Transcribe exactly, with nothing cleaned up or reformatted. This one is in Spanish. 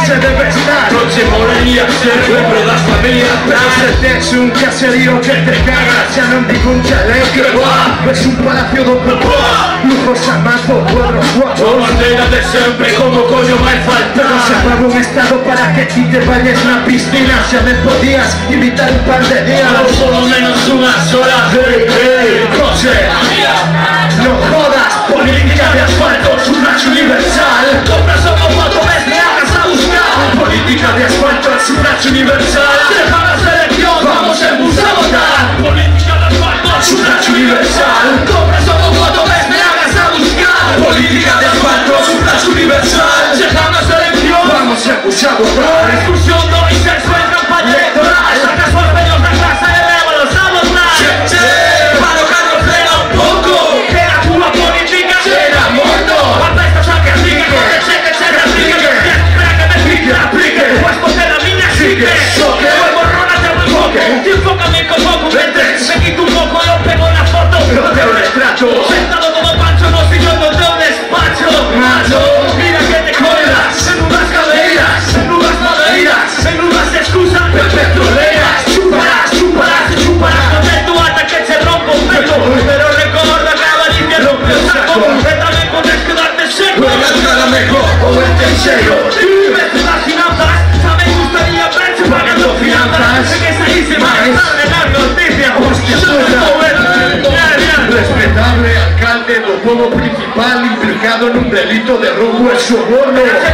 se debe estar. Noche morería, ser miembro de las familias. Pero se te es un caserío que te cagas. Ya no digo un chalet, es un palacio doble. Lujos amazos, cuadros guapos. Bandera de siempre, como coño me falta. Pero se paga un estado para que ti te vayas a la piscina. Ya me podías invitar un par de días. O por lo menos unas horas. Hey, hey, coche, no jodas. Política de asfalto, sufragio universal. Compras como cuatro veces me hagas a buscar. Política de asfalto, sufragio universal. Deja la selección, vamos en bus a votar. Política de asfalto, Sufragio universal. compras como cuatro veces me hagas a buscar. Política de asfalto, sufragio universal. Deja la selección, Vamos a bus a votar. discusión, no y sexo en campaña electoral. Sacas por medios de clase de lévalos a votar. Paro Carlos, frena un poco. Que la pura política Será mono. apestas a que aplique, que te cheque, se te aplique. Espera que me pique, aplique. Pues porque la mina sigue. Soque. Voy borrona, te voy foque. Te enfócame con poco, vente. Me quito un poco, lo pego en la foto. No te retrato. Sentado como Pancho, no si yo no te un despacho. Macho. Mira que te cuelas en unas caderas, en unas maderas, en unas excusas petroleras. Chuparás, chuparás, chuparás. No te tu ataque se rompe un pelo. Pero recuerda que Avaricia rompe el saco. También puedes quedarte seco. Juega mejor o el tercero. Ves las finanzas, ya me gustaría verse pagando finanzas. En esa isla están en las noticias. Hostia, respetable alcalde do pueblo principal implicado en un delito de robo e soborno.